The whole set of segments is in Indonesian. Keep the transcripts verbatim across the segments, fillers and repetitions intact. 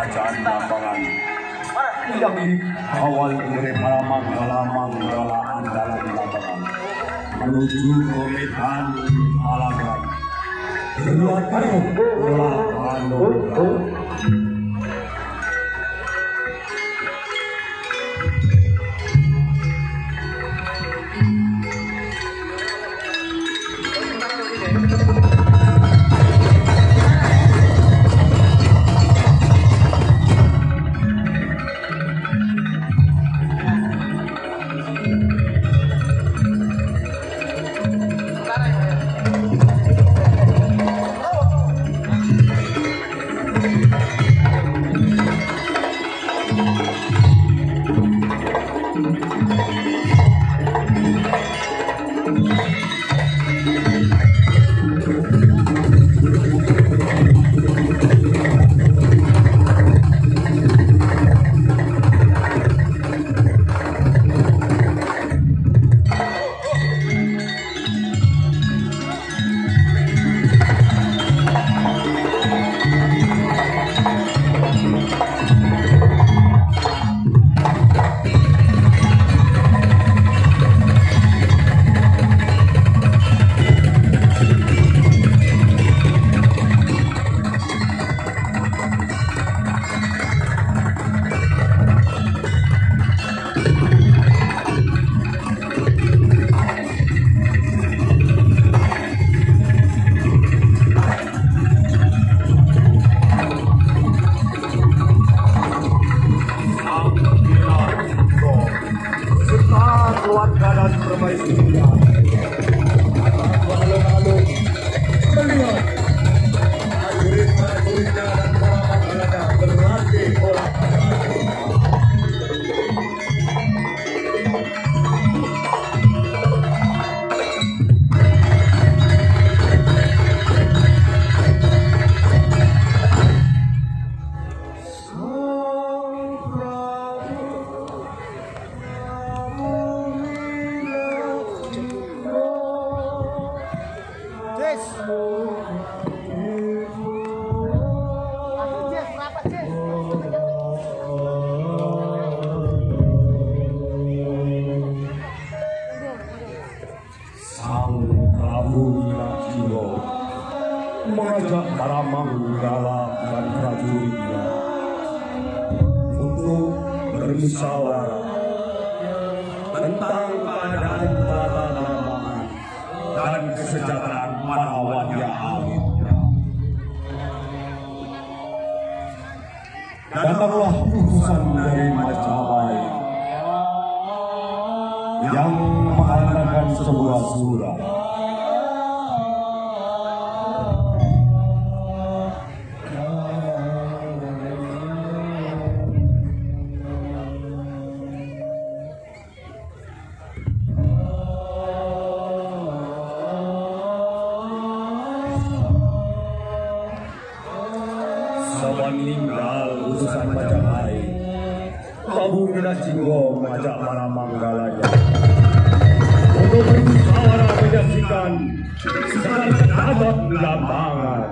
kerajaan Blambangan yang dikawal oleh para manggala-manggala andalan Blambangan menuju ke medan Malagan. Lihatlah bola Bandung. Mengajak para manggala dan prajuritnya untuk bermusyawarah tentang keadaan tata Blambangan dan kesejahteraan para yang awit. Datanglah utusan dari Majapahit yang menghantarkan sebuah surat. Meninggal utusan Majapahit, Prabu Minasinggo mengajak para manggalanya untuk bermusyawarah menyaksikan secara kedatangan Blambangan.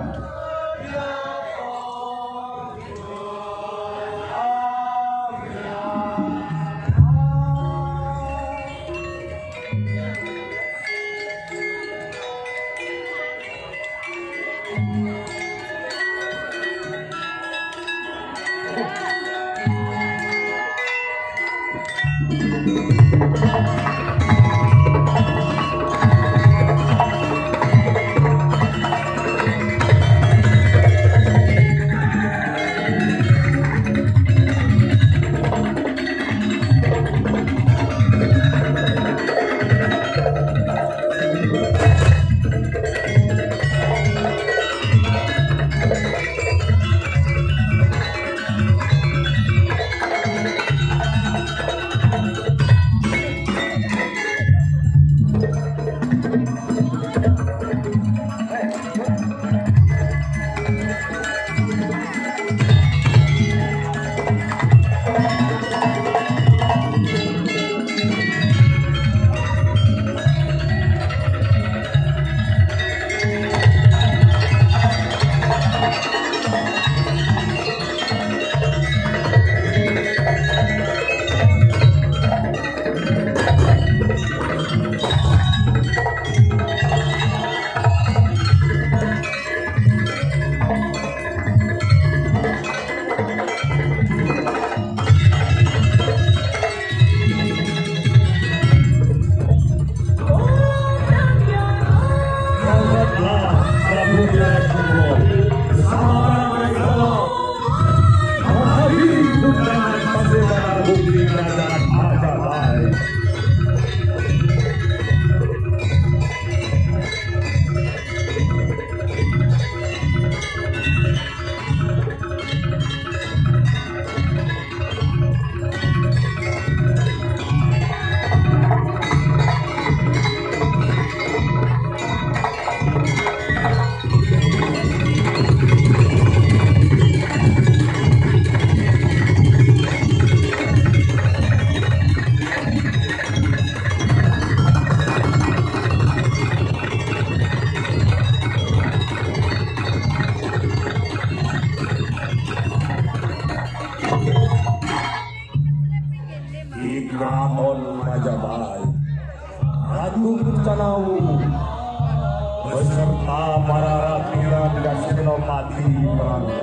beserta para ratu dan senopati perangnya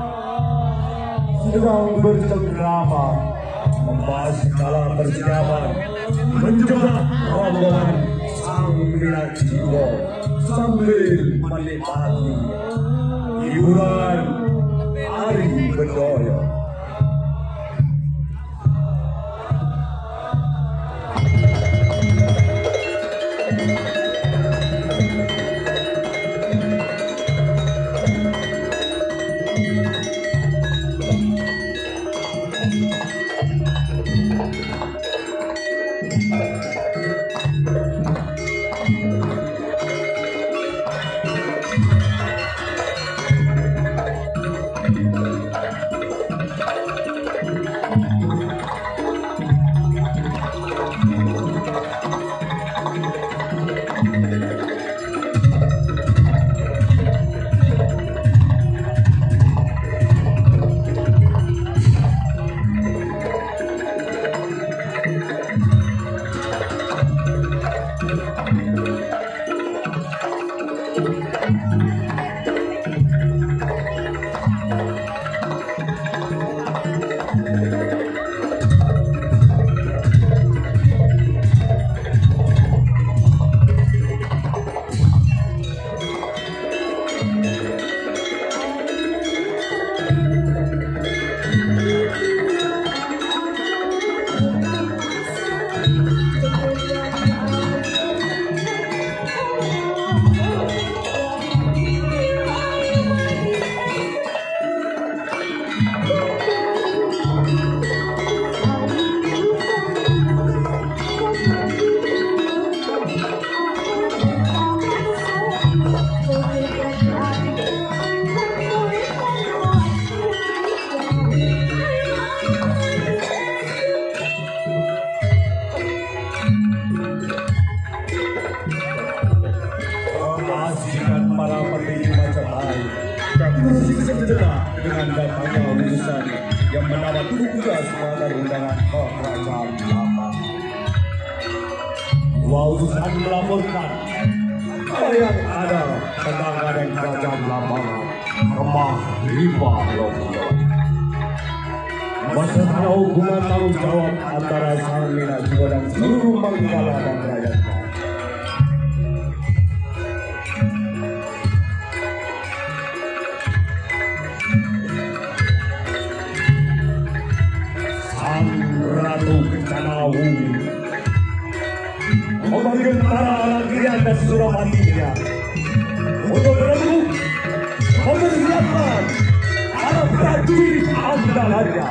sedang bercengkrama membahas segala persiapan menjebak rombongan sang Minangjiwo sambil menikmati hiburan Ari Bedoyo. Dengan datangnya utusan yang mendapat tugas pada undangan kerajaan lama. Dua utusan melaporkan apa yang ada tentang keadaan kerajaan lama remah lima lompatan. Beserta hubungan tanggung jawab antara sang Minangjiwo dan seluruh Manggala dan rakyatnya. Ratu Kencana Wungu memanggil para rakyat dan Suramatinya untuk berembuk mempersiapkan para prajurit andalannya.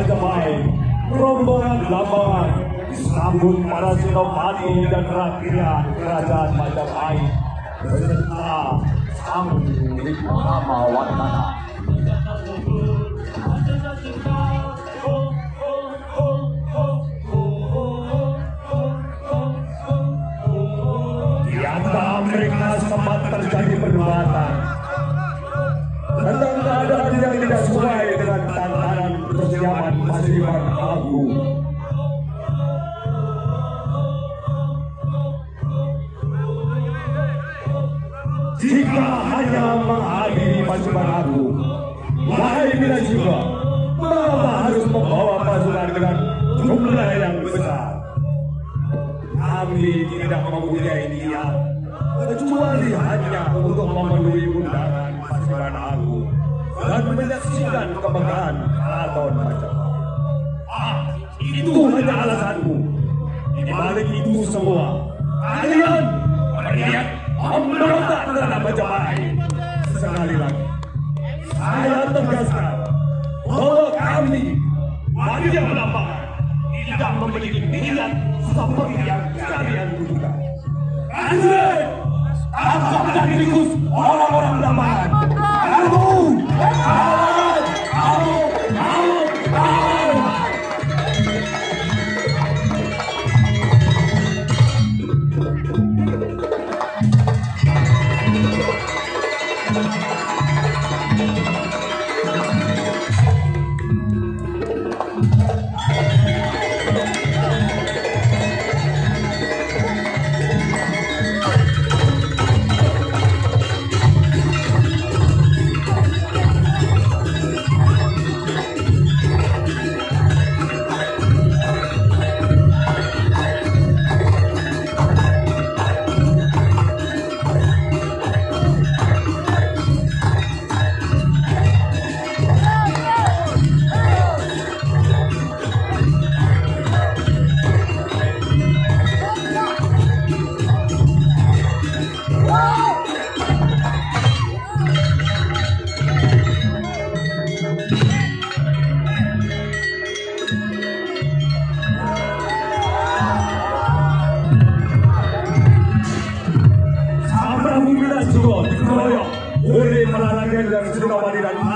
Majapahit, rombongan Lambangan disambut para senopati dan rakyat kerajaan Majapahit beserta sang Rama Wardana. Di antara mereka sempat terjadi perdebatan tentang keadaan yang tidak sesuai dengan tantangan persiapan pasukan agung. Jika hanya menghadiri pasukan agung, wahai bila juga, mengapa harus membawa pasukan dengan jumlah yang besar? Kami tidak mempunyai niat kecuali hanya untuk memenuhi undangan pasukan agung dan menyaksikan kemegahan Keraton Majapahit. Ah, itu hanya alasanku. Di balik itu semua, kalian berniat memberontak terhadap Majapahit. Sekali lagi, saya tegaskan bahwa kami warga Lambangan tidak memiliki niat seperti yang kalian duga. Prajurit, tangkap dan ringkus orang-orang Lambangan. Kamu, kamu, kamu, kamu, kamu. Oleh para rakyat dan senopati dan